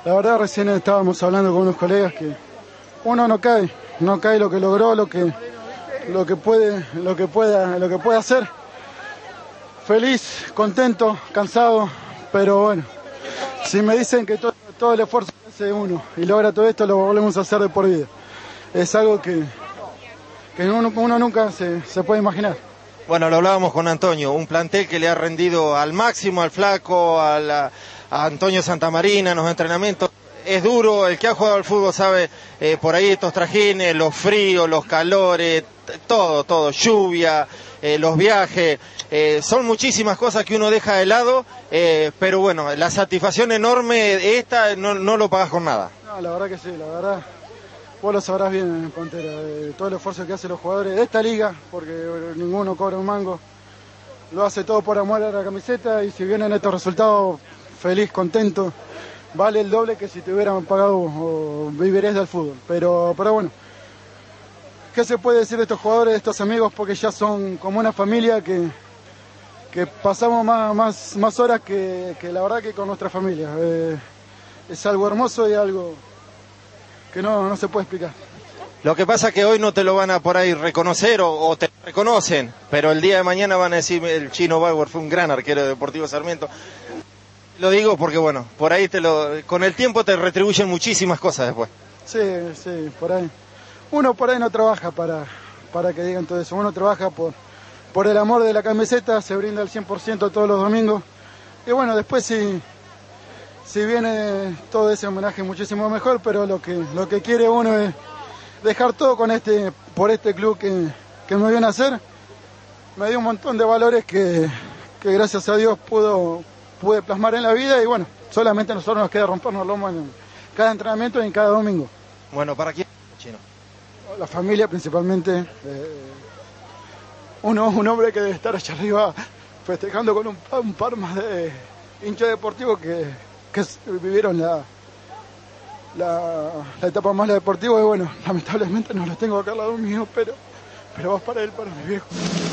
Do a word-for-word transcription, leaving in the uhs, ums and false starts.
La verdad recién estábamos hablando con unos colegas que uno no cae, no cae lo que logró, lo que, lo que puede, lo que pueda, lo que puede hacer. Feliz, contento, cansado, pero bueno, si me dicen que todo, todo el esfuerzo que hace uno y logra todo esto, lo volvemos a hacer de por vida. Es algo que, que uno, uno nunca se, se puede imaginar. Bueno, lo hablábamos con Antonio, un plantel que le ha rendido al máximo al Flaco, a, la, a Antonio Santamarina en los entrenamientos. Es duro, el que ha jugado al fútbol sabe eh, por ahí estos trajines, los fríos, los calores, todo, todo, lluvia, eh, los viajes, eh, son muchísimas cosas que uno deja de lado, eh, pero bueno, la satisfacción enorme, esta no, no lo pagas con nada. No, la verdad que sí, la verdad. Vos lo sabrás bien, Pantera, eh, todo el esfuerzo que hacen los jugadores de esta liga, porque ninguno cobra un mango, lo hace todo por amor a la camiseta y si vienen estos resultados, feliz, contento, vale el doble que si te hubieran pagado o vivirés del fútbol. Pero, pero bueno, ¿qué se puede decir de estos jugadores, de estos amigos? Porque ya son como una familia que, que pasamos más, más, más horas que, que la verdad que con nuestra familia. Eh, es algo hermoso y algo que no, no se puede explicar. Lo que pasa es que hoy no te lo van a por ahí reconocer o, o te reconocen, pero el día de mañana van a decir el Chino Bauer fue un gran arquero de Deportivo Sarmiento. Lo digo porque bueno, por ahí te lo, con el tiempo te retribuyen muchísimas cosas después. Sí, sí, por ahí. Uno por ahí no trabaja para, para que digan todo eso, uno trabaja por, por el amor de la camiseta, se brinda al cien por ciento todos los domingos. Y bueno, después sí... Si viene todo ese homenaje muchísimo mejor, pero lo que lo que quiere uno es dejar todo con este por este club que, que me viene a hacer. Me dio un montón de valores que, que gracias a Dios pudo, pude plasmar en la vida y bueno, solamente a nosotros nos queda rompernos el lomo en cada entrenamiento y en cada domingo. Bueno, ¿para quién, Chino? La familia principalmente. Eh, uno, un hombre que debe estar allá arriba festejando con un, un par más de hinchas deportivos que... que vivieron la, la, la etapa más deportiva y bueno, lamentablemente no los tengo acá al lado mío, pero, pero vas para él, para mi viejo.